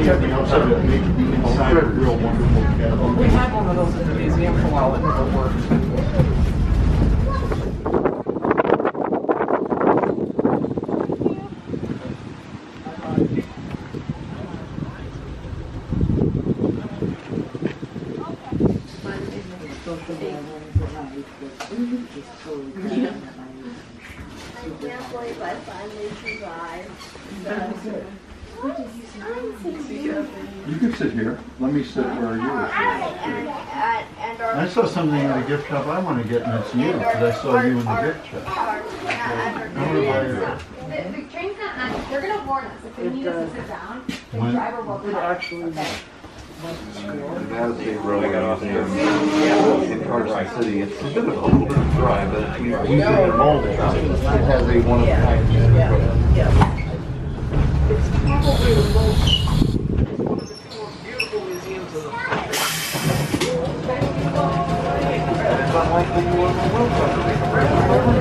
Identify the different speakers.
Speaker 1: everything outside of it, make the inside a real wonderful cabin.
Speaker 2: We had one of those at the museum for a while. It never worked.
Speaker 3: I can't believe I finally survived.
Speaker 1: You can sit here. Let me sit where you were sitting. I saw something at a gift shop I want to get, and it's you, because I saw you in the gift shop.
Speaker 4: The train's not on. They're going to warn us. If they need us to sit down, the driver will come. Okay.
Speaker 5: That is a road in Carson City. It's a bit of a little bit of dry, but it's easy to mold it. It has a one of a kind.
Speaker 2: It's probably the most, it's one of the more beautiful museums of the planet.
Speaker 5: It's unlikely you will